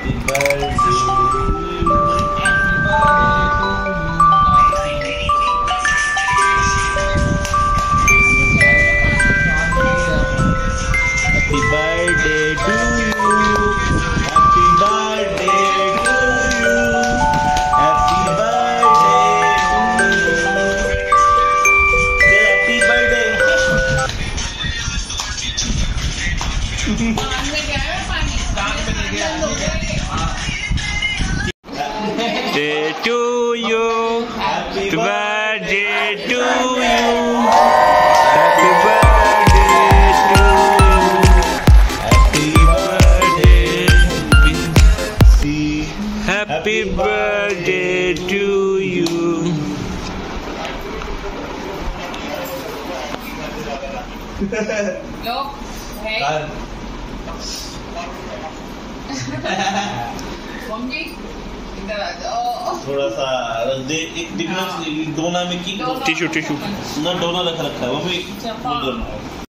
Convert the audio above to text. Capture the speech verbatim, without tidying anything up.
Day to you, happy birthday to you, happy birthday to you, happy birthday, happy birthday to you. Look, hey. Mummy इधर आ जाओ। थोड़ा सा दे एक difference डोना में की टिश्यू टिश्यू ना डोना रखा रखा है मम्मी